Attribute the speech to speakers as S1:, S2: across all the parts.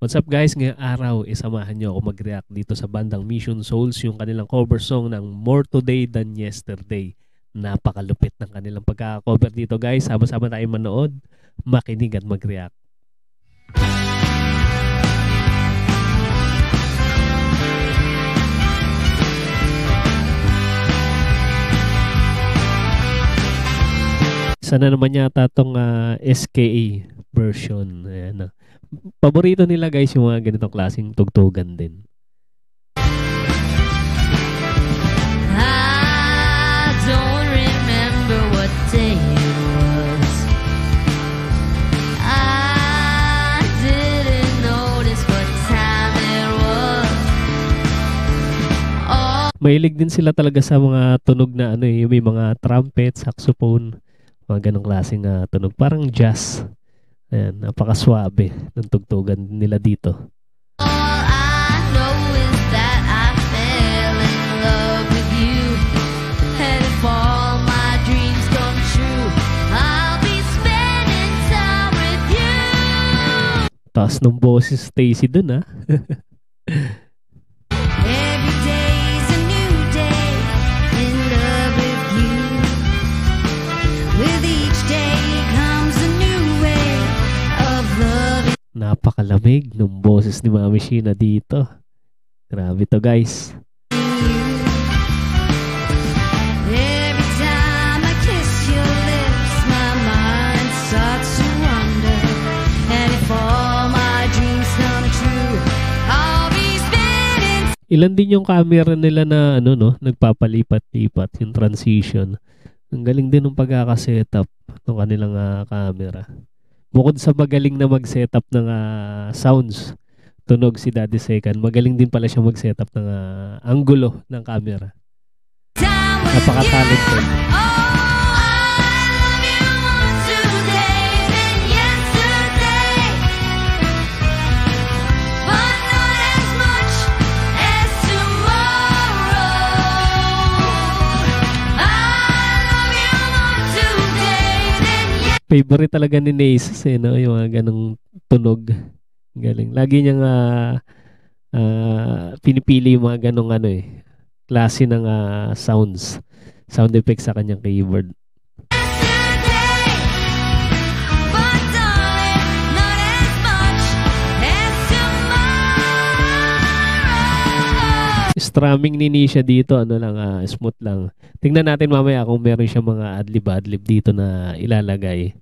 S1: What's up guys, ngayong araw isamahan nyo ako mag-react dito sa bandang Mission Souls, yung kanilang cover song ng More Today Than Yesterday. Napakalupit ng kanilang pagka-cover dito guys. Sama-sama tayong manood, makinig at mag-react. Sana naman yata itong SKA version. Ayan, paborito nila guys yung mga ganitong klaseng tugtugan din.
S2: I don't remember what day it was. I didn't notice what time it was. Oh.
S1: Mahilig din sila talaga sa mga tunog na ano eh, may mga trumpet, saxophone, mga ganong klaseng tunog, parang jazz. Ayan, napakaswabe ng tugtugan nila dito.
S2: All I know is that I fell in love with you, and if all my dreams come true, I'll be spending time with you.
S1: Taas ng boses Stacy dun ah.
S2: Every day's a new day, in love with you. With each day comes a new way of loving.
S1: Napakalamig ng boses ni Mami Sheena dito. Grabe to guys.
S2: Every time I kiss your lips, my mind starts to wander. And if all my dreams come true, I'll be spending.
S1: Ilan din yung camera nila na ano no, nagpapalipat-lipat yung transition. Ang galing din ng pagkaka-setup ng kanilang camera. Bukod sa magaling na mag-setup ng sounds, tunog si Daddy Second, magaling din pala siya mag-setup ng angulo ng camera. Napaka-talented. Favorite talaga ni Naces eh, no? Yung mga ganong tunog. Galing. Lagi niyang pinipili yung mga ganong ano eh, klase ng sound effects sa kanyang keyboard. Strumming ni Nisha dito, ano lang, smooth lang. Tingnan natin mamaya kung meron siya mga adlib-adlib dito na ilalagay.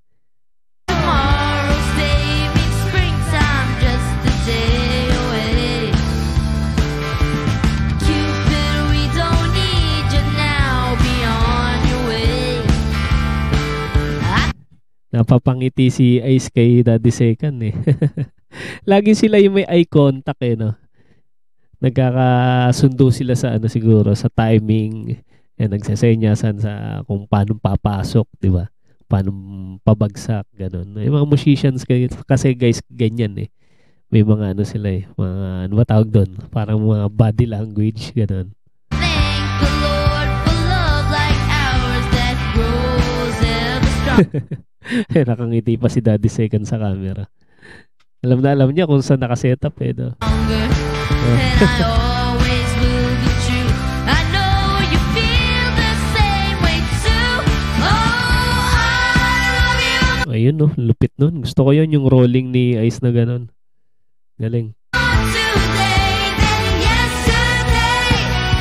S1: Napapangiti si Ice kay Daddy Second eh. Lagi sila yung may eye contact eh, no? Nagkakasundo sila sa ano siguro, sa timing. Nagsesenyasan sa kung paano papasok, di ba? Paano pabagsak, ganun. Yung mga musicians kasi guys, ganyan eh. May mga ano sila eh, mga ano ba tawag doon? Parang mga body language, ganun.
S2: Thank the Lord for love like ours that grows ever strong.
S1: Nakangiti pa si Daddy Second sa camera. Alam na alam niya kung saan nakasetup eh, no?
S2: And I always will be true. I know you feel the same way too. Oh, I love you.
S1: Ayun no, lupit nun. Gusto ko yun, yung rolling ni Ice na ganun. Galing.
S2: Today than yesterday,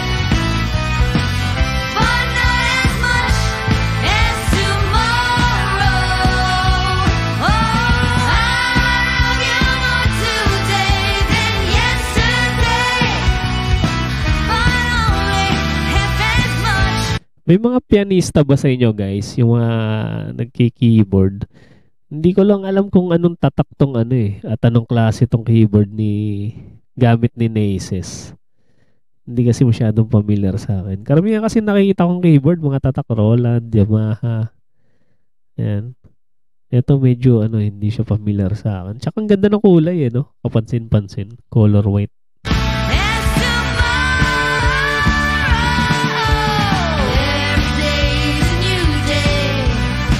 S2: but not as much as tomorrow. Oh, I love you more today than yesterday, but only half as much.
S1: May mga pianista ba sa inyo guys? Yung mga nagki-keyboard. Hindi ko lang alam kung anong tatak tong ano eh. At anong klase tong keyboard ni gamit ni Naces. Hindi kasi masyadong familiar sa akin. Karamihan kasi nakikita kong keyboard, mga tatak Roland, Yamaha. Ayan. Ito medyo ano, hindi siya familiar sa akin. Tsaka ang ganda ng kulay eh, no? Kapansin-pansin. Color white.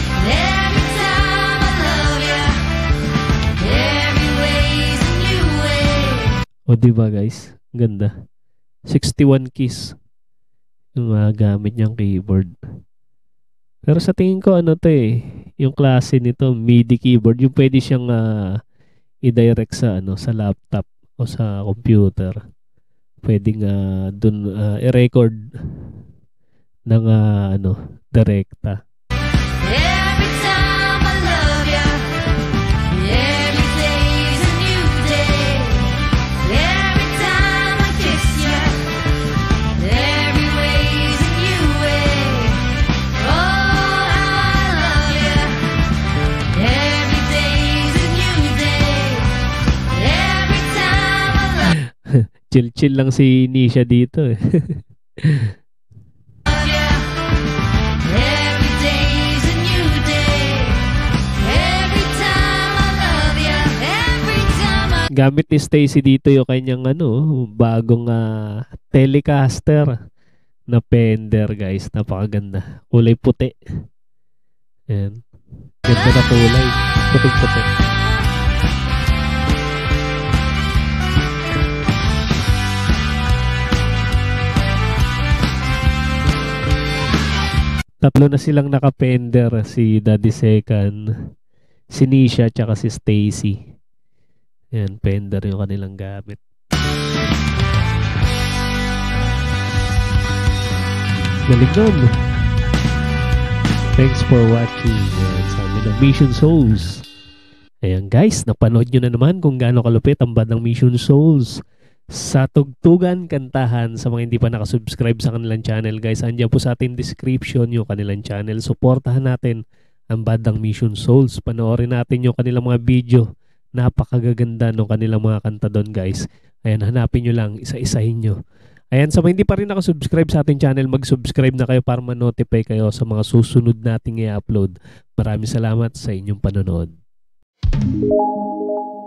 S2: Every way
S1: O, di ba guys? Ganda. 61 keys yung gamit niyang keyboard. Pero sa tingin ko ano to eh, yung klase nito MIDI keyboard, yung pwede siyang i-direct sa ano, sa laptop o sa computer. Pwedeng dun i-record ng ano, direkta.
S2: Every time I love you, every day's a new day. Every time I kiss you, every way's a new way. Oh, how I love you. Every day's a new day. Every time I love
S1: Chill-chill lang si Nisha dito eh.
S2: you. Every day's a new day. Every time I love you. Every time I
S1: Gamit ni Stacy dito yung kanyang ano, bagong Telecaster na Fender guys. Napakaganda. Kulay puti. Ayan. Ganda na kulay. Puting-puti. Tatlo na silang naka-Fender, si Daddy Second, si Nisha, tsaka si Stacy. Yan, Fender yung kanilang gamit. Galing nun. Thanks for watching. Yan, sabi ng Mission Souls. Ayan guys, napanood nyo na naman kung gaano kalupit ang bandang Mission Souls sa tugtugan, kantahan. Sa mga hindi pa nakasubscribe sa kanilang channel guys, andyan po sa ating description yung kanilang channel. Suportahan natin ang bandang Mission Souls. Panoorin natin yung kanilang mga video. Napakagaganda ng kanilang mga kanta doon guys. Ayan, hanapin nyo lang, isa-isahin nyo. Ayan, sa mga hindi pa rin nakasubscribe sa ating channel, mag-subscribe na kayo para ma-notify kayo sa mga susunod nating i-upload. Maraming salamat sa inyong panonood.